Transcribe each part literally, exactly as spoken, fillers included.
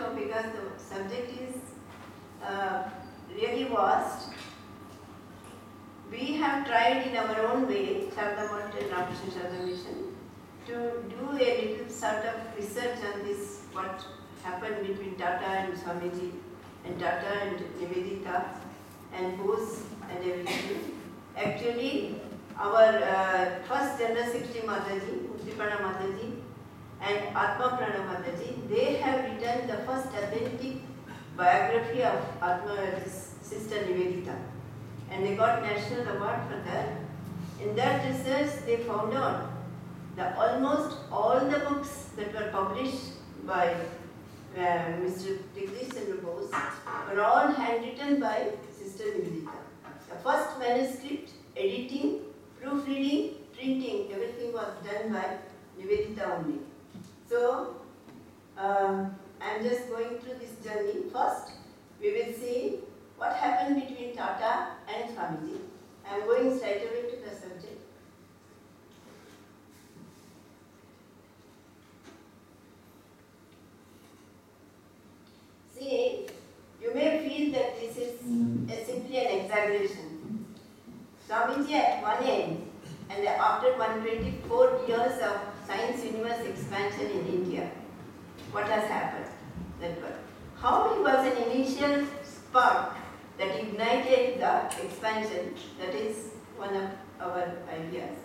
show because the subject is uh, really vast. We have tried in our own way, Sarada and Ramakrishna Sarada Mission, to do a little sort of research on this, what happened between Tata and Swamiji, and Tata and Nivedita, and Bose and everything. Actually, our uh, first General Secretary Mataji, Auditorium Mataji, and Atandraprana Mataji, they have written the first authentic biography of Atma, Sister Nivedita. And they got national award for that. In that research, they found out that almost all the books that were published by uh, Mister Jagdish Bose were all handwritten by Sister Nivedita. The first manuscript, editing, proofreading, printing, everything was done by Nivedita only. So, um, I am just going through this journey. First, we will see what happened between Tata and Swamiji. I am going straight away to the subject. See, you may feel that this is a simply an exaggeration. Swamiji at one end, and after one hundred twenty-four years of science universe expansion in India, what has happened? That was how he was an initial spark that ignited the expansion. That is one of our ideas.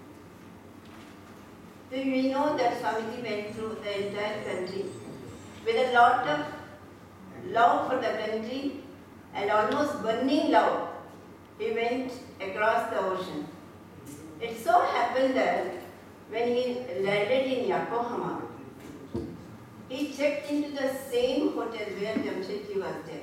So we know that Swamiji went through the entire country with a lot of love for the country and almost burning love. He went across the ocean. It so happened that when he landed in Yokohama, he checked into the same hotel where Jamshedji was there.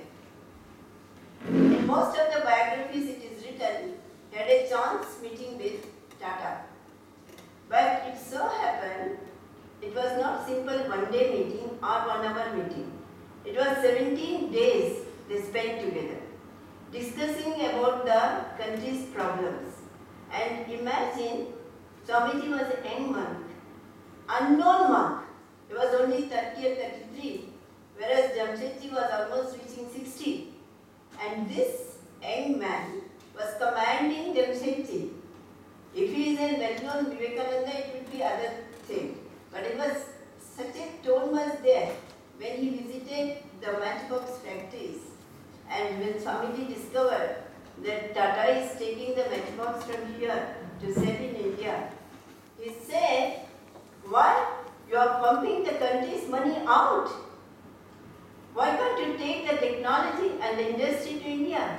In most of the biographies it is written, he had a chance meeting with Tata. But it so happened, it was not simple one day meeting or one hour meeting. It was seventeen days they spent together, discussing about the country's problems. And imagine, Swamiji was a young monk, unknown monk. He was only thirty or thirty-three, whereas Jamshedji was almost reaching sixty. And this young man was commanding Jamshedji. If he is a well-known Vivekananda, it would be other thing. But it was such a tone was there when he visited the matchbox factories. And when Swamiji discovered that Tata is taking the matchbox from here to sell in India, he said, "Why? You are pumping the country's money out. Why can't you take the technology and the industry to India?"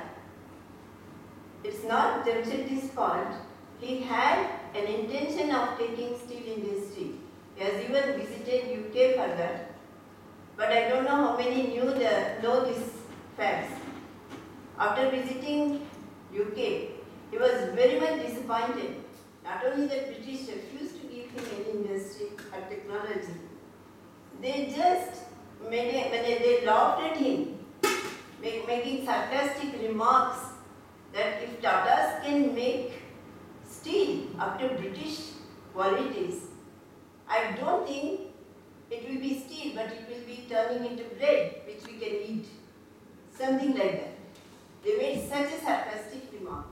It's not Jamshedji's fault. He had an intention of taking steel industry. He has even visited U K for that. But I don't know how many knew the, know these facts. After visiting U K, he was very much disappointed. Not only that British refused to give him any industry or technology, they just made a, when they laughed at him, make, making sarcastic remarks that if Tatas can make steel up to British qualities, I don't think it will be steel, but it will be turning into bread, which we can eat. Something like that. They made such a sarcastic remark.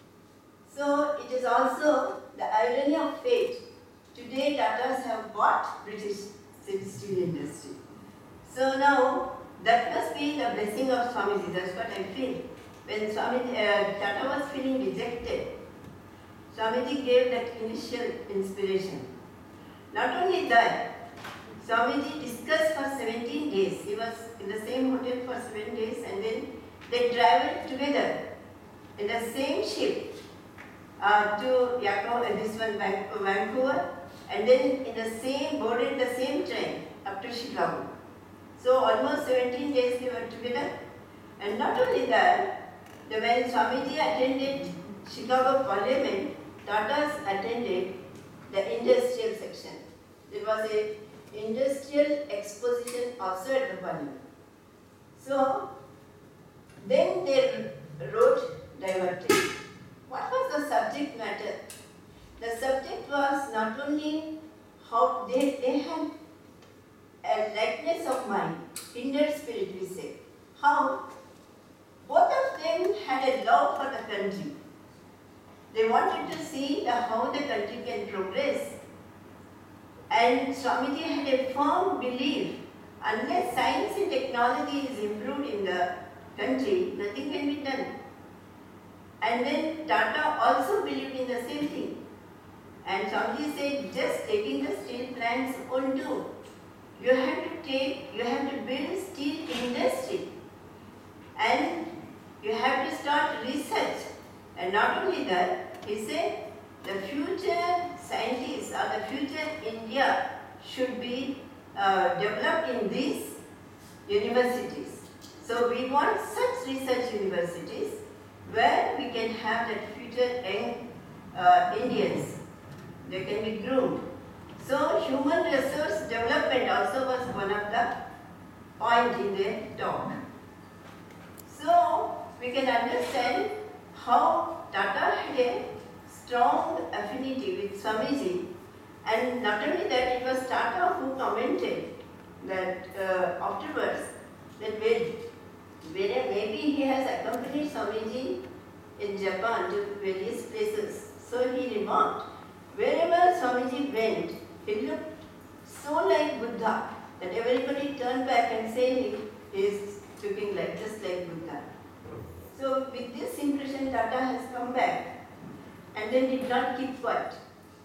So it is also the irony of fate. Today Tatas have bought British steel industry. So now that must be the blessing of Swamiji. That's what I feel. When Swamiji, uh, Tata was feeling rejected, Swamiji gave that initial inspiration. Not only that, Swamiji discussed for seventeen days. He was in the same hotel for seven days and then they traveled together in the same ship uh, to Yako, and this one Vancouver, and then in the same, boarded the same train up to Chicago. So almost seventeen days they were together. And not only that, the, when Swamiji attended Chicago Parliament, Tatas attended the industrial section. There was a industrial exposition also at the Parliament. So then they wrote diverted. What was the subject matter? The subject was not only how they, they had a lightness of mind, kindred spirit we say. How? Both of them had a love for the country. They wanted to see the, how the country can progress. And Swamiji had a firm belief, unless science and technology is improved in the country, nothing can be done. And then Tata also believed in the same thing. And Swamiji said, just taking the steel plants won't do. You have to take, you have to build steel industry. And you have to start research. And not only that, he said, the future scientists or the future India should be uh, developed in these universities. So we want such research universities where we can have that future young uh, Indians. They can be groomed. So human resource development also was one of the points in their talk. So we can understand how Tata had a strong affinity with Swamiji, and not only that, it was Tata who commented that uh, afterwards that where, where maybe he has accompanied Swamiji in Japan to various places. So he remarked, wherever Swamiji went, he looked so like Buddha that everybody turned back and said he is looking like just like Buddha. So with this impression, Tata has come back and then did not keep quiet.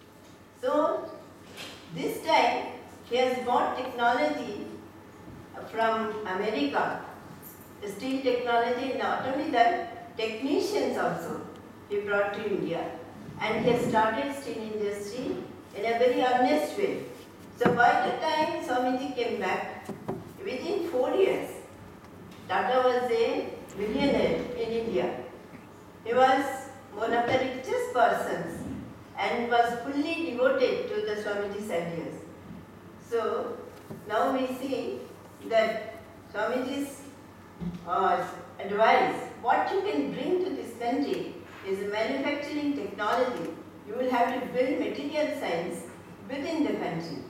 So this time he has brought technology from America, the steel technology, not only that, technicians also he brought to India, and he has started steel industry in a very earnest way. So by the time Swamiji came back, within four years, Tata was a millionaire in India. He was one of the richest persons and was fully devoted to the Swamiji's ideas. So now we see that Swamiji's uh, advice, what you can bring to this country is manufacturing technology. You will have to build material science within the country.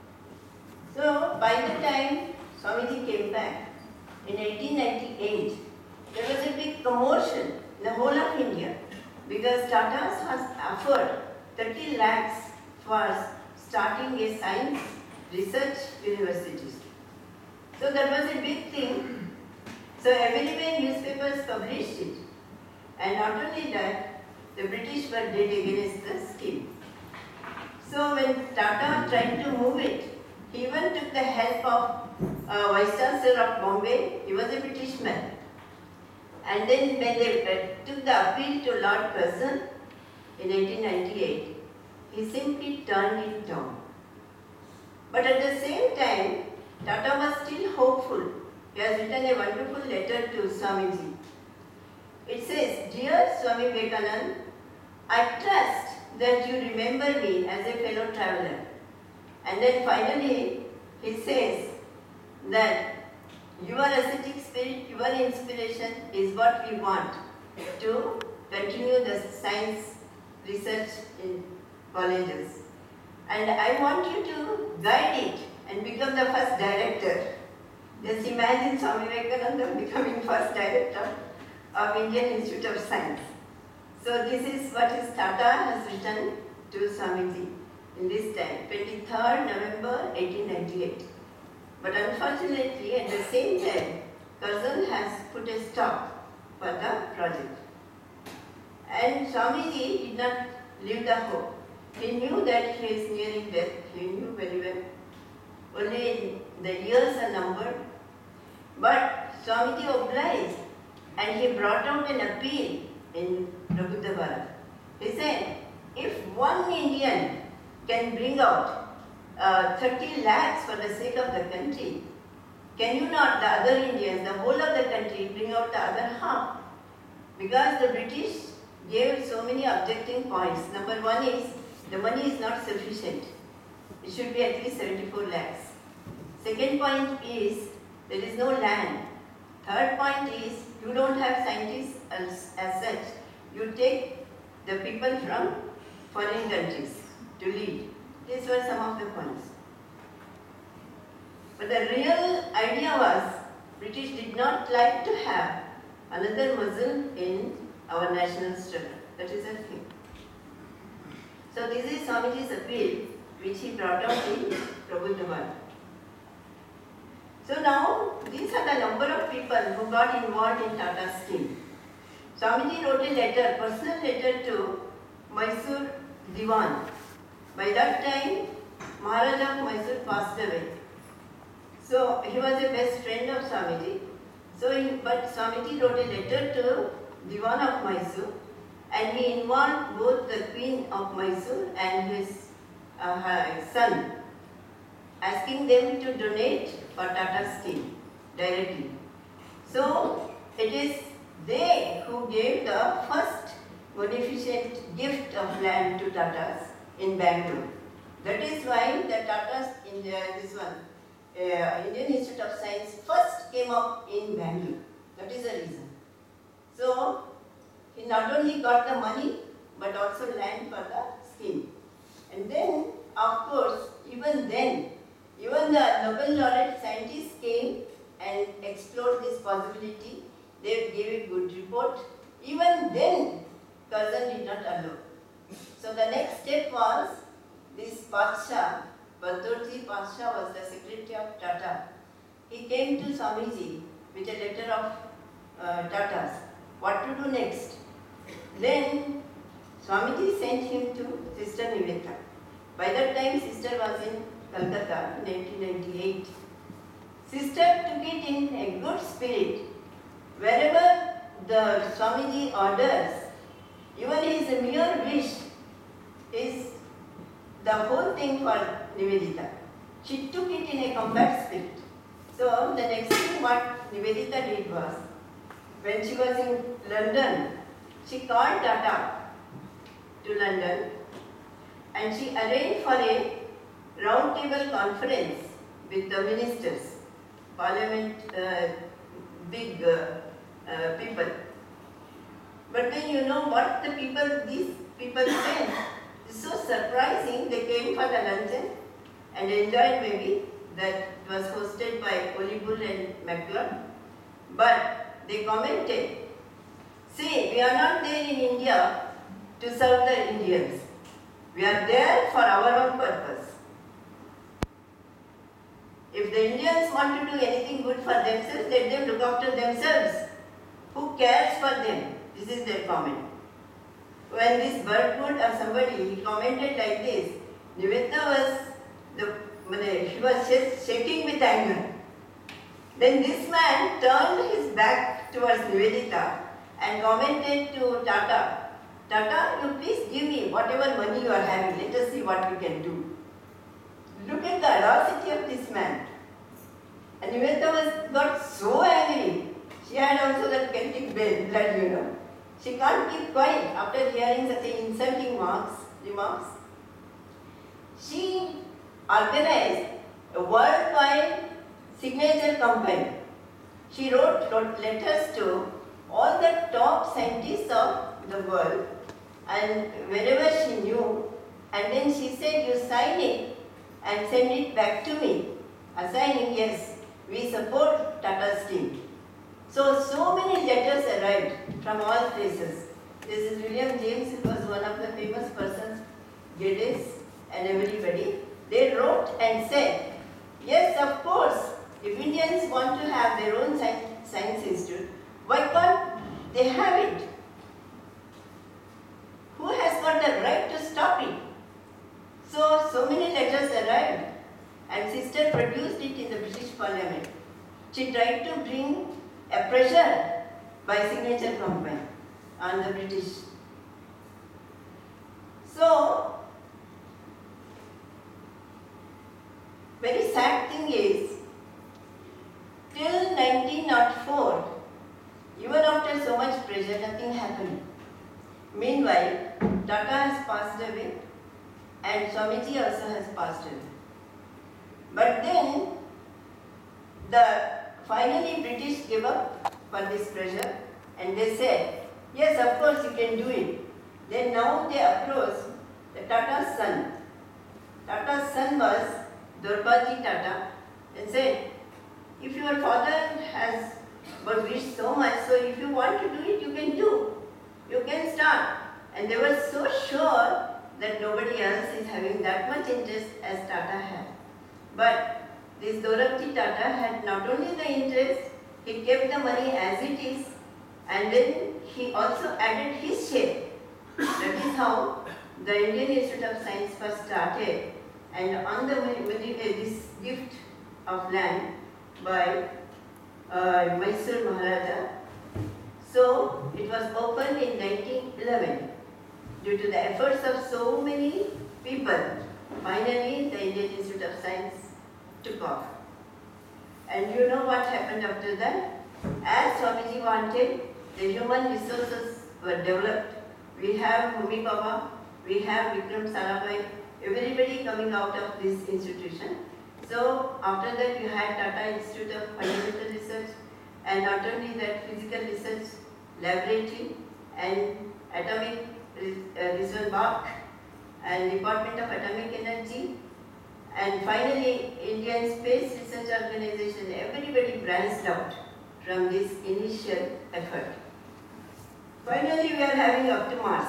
So by the time Swamiji came back in eighteen ninety-eight, there was a big commotion in the whole of India because Tata has offered thirty lakhs for starting a science research university. So that was a big thing. So everywhere newspapers published it. And not only that, the British were dead against the scheme. So when Tata tried to move it, he even took the help of uh, Vice Chancellor of Bombay. He was a British man. And then when they uh, took the appeal to Lord Curzon in eighteen ninety-eight, he simply turned it down. But at the same time, Tata was still hopeful. He has written a wonderful letter to Swamiji. It says, Dear Swami Vivekananda, I trust that you remember me as a fellow traveler. And then finally, he says that your ascetic spirit, your inspiration is what we want to continue the science research in colleges. And I want you to guide it and become the first director. Just imagine Swami Vivekananda becoming first director of Indian Institute of Science. So this is what his Tata has written to Swamiji in this time, twenty-third November eighteen ninety-eight. But unfortunately, at the same time, Curzon has put a stop for the project. And Swamiji did not leave the hope. He knew that he is nearing death. He knew very well. Only the years are numbered. But Swamiji obliged, and he brought out an appeal in Pravrajika. He said, if one Indian can bring out uh, thirty lakhs for the sake of the country, can you not, the other Indians, the whole of the country, bring out the other half? Because the British gave so many objecting points. Number one is, the money is not sufficient. It should be at least seventy-four lakhs. Second point is, there is no land. Third point is, you don't have scientists as, as such. You take the people from foreign countries to lead. These were some of the points. But the real idea was, British did not like to have another Muslim in our national struggle. That is the thing. So this is Swamiji's appeal, which he brought out in Prabuddhavan. So now, these are the number of people who got involved in Tata scheme. Swamiji wrote a letter, personal letter to Mysore Diwan. By that time, Maharaja of Mysore passed away. So he was a best friend of Swamiji. So, he, but Swamiji wrote a letter to Diwan of Mysore, and he involved both the Queen of Mysore and his uh, her son, asking them to donate for Tata scheme directly. So it is they who gave the first beneficent gift of land to Tatas in Bangalore. That is why the Tatas in the, this one, uh, Indian Institute of Science first came up in Bangalore. That is the reason. So he not only got the money but also land for the scheme. And then, of course, even then, even the Nobel laureate scientists came and explored this possibility. They gave a good report. Even then, Curzon did not allow. So the next step was this Pasha, Badurji Pasha was the secretary of Tata. He came to Swamiji with a letter of uh, Tatas. What to do next? Then Swamiji sent him to Sister Nivedita. By that time, sister was in Calcutta in nineteen ninety-eight. Sister took it in a good spirit. Wherever the Swamiji orders, even his mere wish is the whole thing for Nivedita. She took it in a compact spirit. So the next thing what Nivedita did was, when she was in London, she called Tata to London and she arranged for a round table conference with the ministers, parliament, uh, big uh, uh, people. But then you know what the people, these people said? It's so surprising. They came for the luncheon and enjoyed maybe that was hosted by Olibull and McLeod. But they commented, see, we are not there in India to serve the Indians. We are there for our own purpose. If the Indians want to do anything good for themselves, let them look after themselves. Who cares for them? This is their comment. When this Birdwood or somebody, he commented like this, Nivedita was, the, she was just shaking with anger. Then this man turned his back towards Nivedita and commented to Tata, Tata, you please give me whatever money you are having, let us see what we can do. Look at the audacity of this man. And Nivedita was got so angry. She had also that Celtic blood, you know. She can't keep quiet after hearing such insulting remarks. remarks. She organized a worldwide signature campaign. She wrote, wrote letters to all the top scientists of the world and wherever she knew, and then she said, you sign it and send it back to me. Assigning, yes, we support Tata's team. So, so many letters arrived from all places. This is William James, who was one of the famous persons, Geddes and everybody. They wrote and said, yes, of course, if Indians want to have their own science, science institute, why can't they have it? Who has got the right to stop it? So, so many letters arrived and sister produced it in the British Parliament. She tried to bring a pressure by signature campaign on the British. So, very sad thing is, till nineteen oh four, even after so much pressure, nothing happened. Meanwhile, Tata has passed away and Swamiji also has passed away. But then, the finally British gave up for this pressure and they said, yes, of course you can do it. Then now they approached the Tata's son. Tata's son was Dorbaji Tata, and said, if your father has was wished so much, so if you want to do it, you can do. You can start. And they were so sure that nobody else is having that much interest as Tata had. But this Dorabji Tata had not only the interest, he kept the money as it is, and then he also added his share. That is how the Indian Institute of Science first started, and on the this gift of land by uh, Mysore Maharaja. So it was opened in nineteen eleven. Due to the efforts of so many people, finally the Indian Institute of Science took off. And you know what happened after that? As Swamiji wanted, the human resources were developed. We have Homi Baba, we have Vikram Sarabhai, everybody coming out of this institution. So after that you had Tata Institute of Fundamental Research, and not only that, physical research laboratory and atomic research park and Department of Atomic Energy, and finally Indian Space Research Organization. Everybody branched out from this initial effort. Finally we are having up to Mars,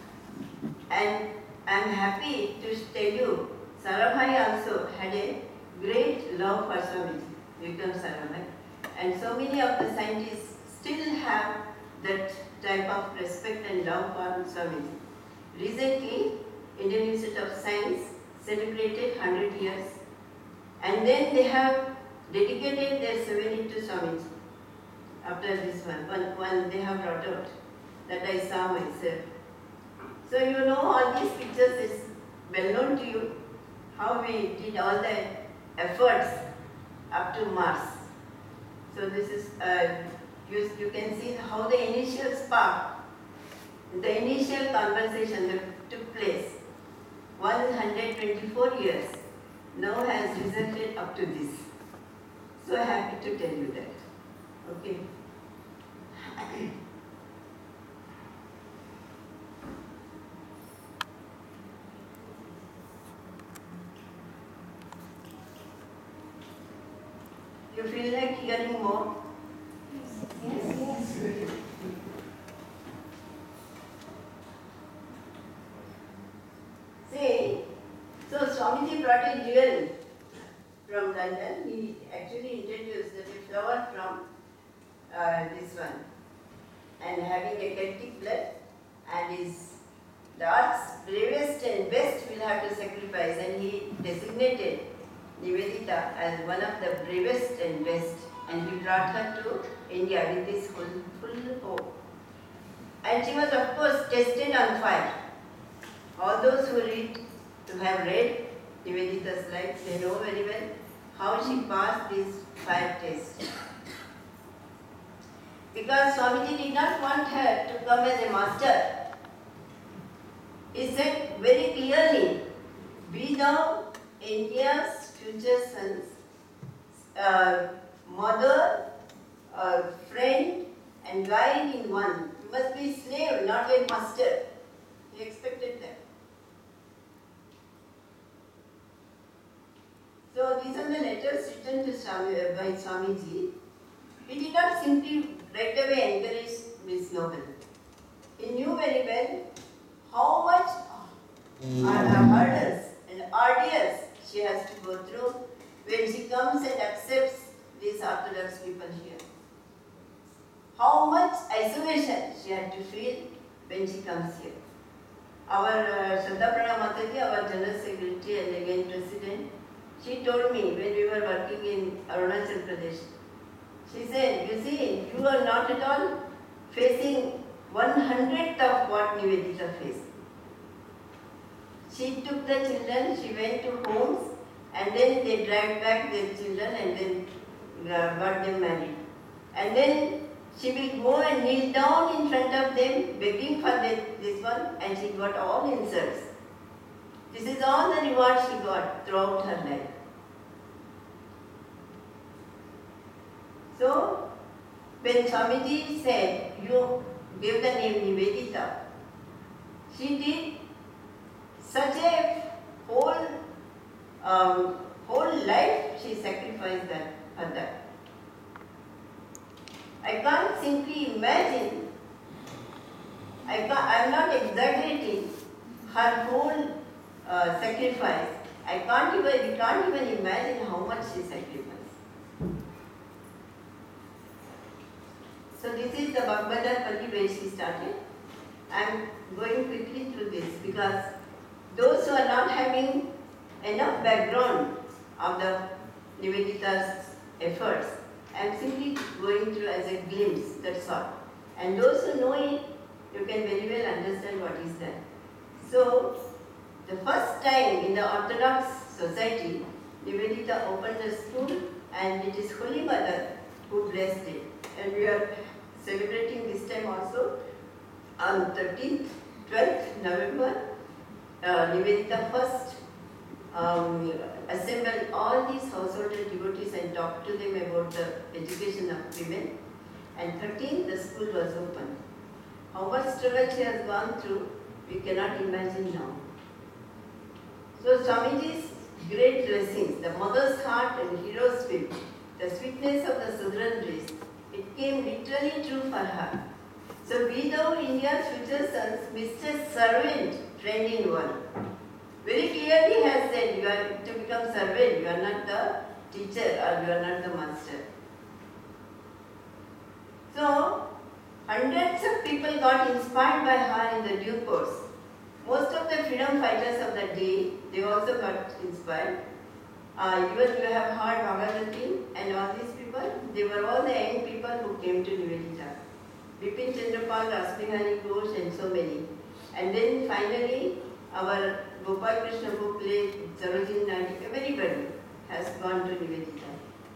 and I am happy to tell you Sarabhai also had a great love for Swamiji, Vikram Sarabhai, and so many of the scientists still have that type of respect and love for Swamiji. Recently, Indian Institute of Science celebrated one hundred years, and then they have dedicated their souvenir to Swamiji. After this one, one, one they have brought out that I saw myself. So you know all these pictures is well known to you, how we did all the efforts up to Mars. So this is, uh, you, you can see how the initial spark, the initial conversation that took place one hundred twenty-four years now has resulted up to this. So happy to tell you that. Okay. You feel like hearing more? Yes, yes. yes. See, so Swamiji brought a jewel from London. He actually introduced that a flower from uh, this one, and having a Celtic blood, and is the earth's bravest and best will have to sacrifice, and he designated Nivedita as one of the bravest and best, and he brought her to India with this full, full hope. And she was of course tested on fire. All those who read, who have read Nivedita's life, they know very well how she passed this fire test. Because Swamiji did not want her to come as a master. He said very clearly, be thou India's future sons, uh, mother, uh, friend and guide in one. You must be slave, not a master. He expected that. So these are the letters written to Swami, uh, by Swamiji. He did not simply right away encourage Miss Noble. He knew very well how much are the hurdles and ordeals she has to go through when she comes and accepts these Orthodox people here. How much isolation she had to feel when she comes here. Our uh, Atandraprana Mataji, our General Secretary and again President, she told me when we were working in Arunachal Pradesh, she said, you see, you are not at all facing one hundredth of what Nivedita faced. She took the children, she went to homes, and then they dragged back their children and then uh, got them married. And then she will go and kneel down in front of them, begging for the, this one, and she got all insults. This is all the reward she got throughout her life. So, when Swamiji said, you gave the name Nivedita, she did such a whole um, whole life she sacrificed that for that. I can't simply imagine, I can't, I'm not exaggerating her whole uh, sacrifice. I can't even, we can't even imagine how much she sacrificed. So this is the Bhagavad where she started. I am going quickly through this because those who are not having enough background of the Nivedita's efforts, I am simply going through as a glimpse, that's all. And those who know it, you can very well understand what is that. So, the first time in the Orthodox society, Nivedita opened a school and it is Holy Mother who blessed it. And we are celebrating this time also on thirteenth, twelfth November. Uh, Nivedita first um, assembled all these household devotees and talked to them about the education of women. And thirteenth, the school was open. How much struggle she has gone through, we cannot imagine now. So Swamiji's great blessings, the mother's heart and hero's spirit, the sweetness of the Sudran race, it came literally true for her. So we thou India's future sons, Mister Servant, trained in one. Very clearly has said, you are to become servant, you are not the teacher or you are not the master. So, hundreds of people got inspired by her in the due course. Most of the freedom fighters of the day, they also got inspired. Uh, even you have heard Bhagavati and all these people, they were all the young people who came to Nivedita. Bipin Chandrapal, Rasbihari Ghosh and so many. And then finally, our Gopal Krishna who played Sarojini Naidu, everybody has gone to Nivedita.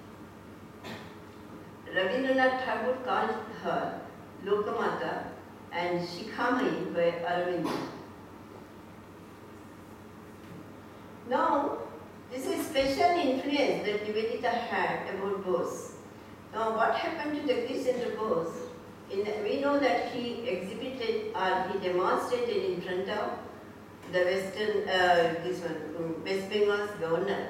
Rabindranath Tagore called her Lokamata and Shikhamai by Aravinda. Now, this is special influence that Nivedita had about Bose. Now, what happened to Jagdish Chandra Bose? In, we know that he exhibited or he demonstrated in front of the Western, uh, this one, West Bengal's governor,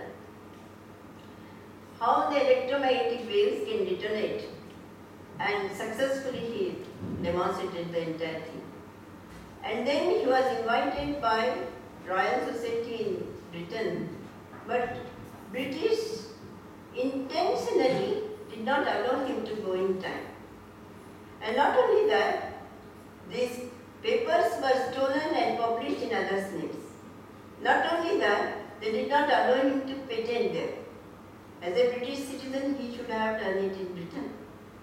how the electromagnetic waves can detonate, and successfully he demonstrated the entire thing. And then he was invited by Royal Society in Britain, but British intentionally did not allow him to go in time. And not only that, these papers were stolen and published in others' names. Not only that, they did not allow him to patent them. As a British citizen, he should have done it in Britain.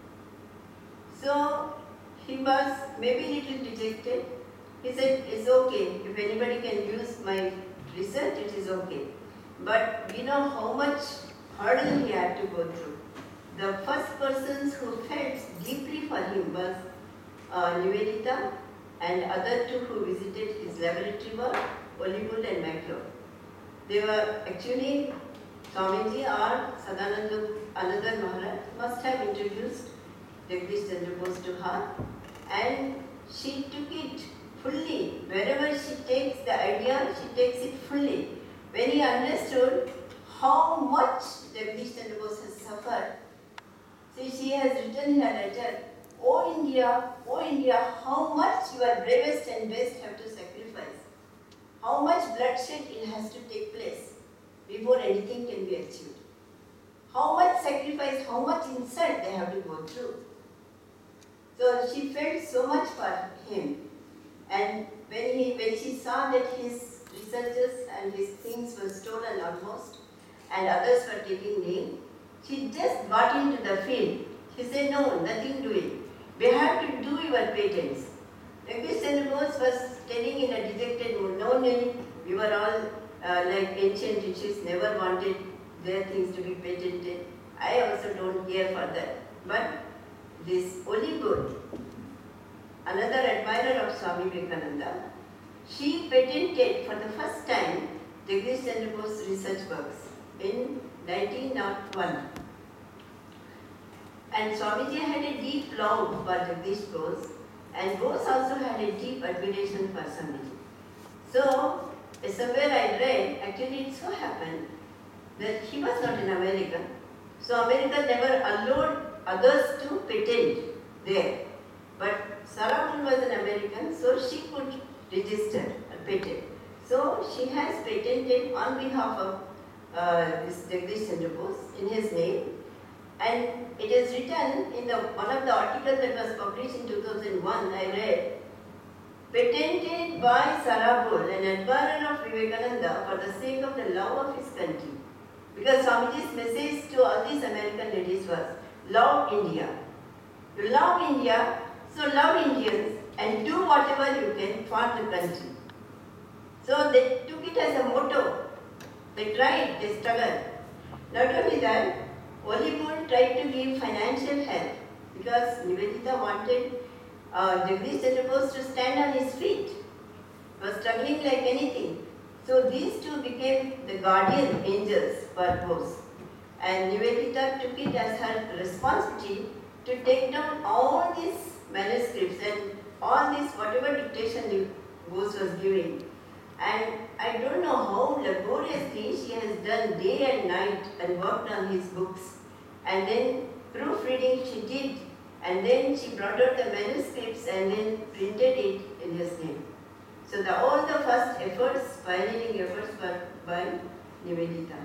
So, he was maybe a little dejected. He said, it's okay, if anybody can use my research, it is okay. But we know how much hurdle he had to go through. The first persons who felt deeply for him was uh, Nivedita and other two who visited his laboratory were Oliwood and Macleod. They were actually Swamiji or Sadananda, another Maharaj, must have introduced Jagdish Chandra Bose to her, and she took it fully. Wherever she takes the idea, she takes it fully. When he understood how much Jagdish Chandra Bose has suffered, see, she has written in her letter, "O India, O India, how much your bravest and best have to sacrifice. How much bloodshed it has to take place before anything can be achieved. How much sacrifice, how much insult they have to go through." So she felt so much for him. And when, he, when she saw that his researches and his things were stolen almost, and others were taking name, she just got into the field. She said, no, nothing doing. We have to do your patents. Jagdish Chandra Bose was telling in a dejected mood, no need, we were all uh, like ancient riches, never wanted their things to be patented. I also don't care for that. But this Oliwood, another admirer of Swami Vivekananda, she patented for the first time Jagdish Chandra Bose research works in nineteen oh one. And Swamiji had a deep love for Jagdish Bose, and Bose also had a deep admiration for Swamiji. So, somewhere I read, actually it so happened, that he was not an American. So America never allowed others to patent there. But Sarada was an American, so she could register a patent. So she has patented on behalf of uh, this Jagdish Chandra Bose in his name. And it is written in the one of the articles that was published in two thousand one, I read, patented by Sarada, an admirer of Vivekananda for the sake of the love of his country. Because Swamiji's message to all these American ladies was, love India. You love India, so love Indians and do whatever you can for the country. So they took it as a motto. They tried, they struggled. Not only that, Bollywood tried to give financial help because Nivedita wanted uh, Jagdish Chandra Bose to stand on his feet. He was struggling like anything. So these two became the guardian angels for Bose. And Nivedita took it as her responsibility to take down all these manuscripts and all this, whatever dictation Bose was giving. And I don't know how laboriously she has done day and night and worked on his books. And then proofreading she did. And then she brought out the manuscripts and then printed it in his name. So the, all the first efforts, pioneering efforts were by Nivedita.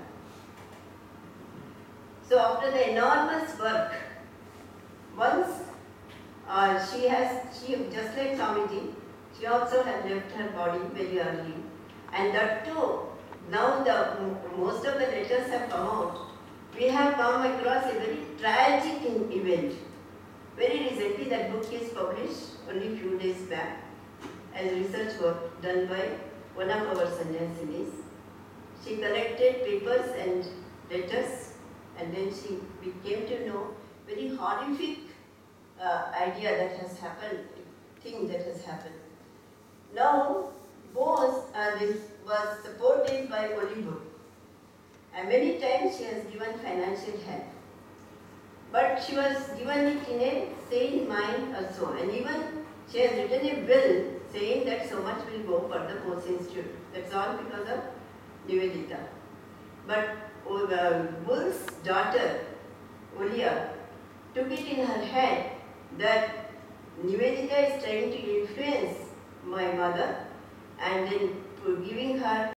So after the enormous work, once uh, she has, she just like Swamiji, she also had left her body very early. And that too, now the most of the letters have come out. We have come across a very tragic event. Very recently that book is published, only a few days back, as research work done by one of our sannyasinis. She collected papers and letters, and then she we came to know very horrific uh, idea that has happened, thing that has happened. Now, Bose uh, this was supported by Bollywood, and many times she has given financial help. But she was given it in a sane mind also, and even she has written a will saying that so much will go for the Bose Institute. That's all because of Nivedita. But uh, Bull's daughter, Olia, took it in her head that Nivedita is trying to influence my mother and then giving her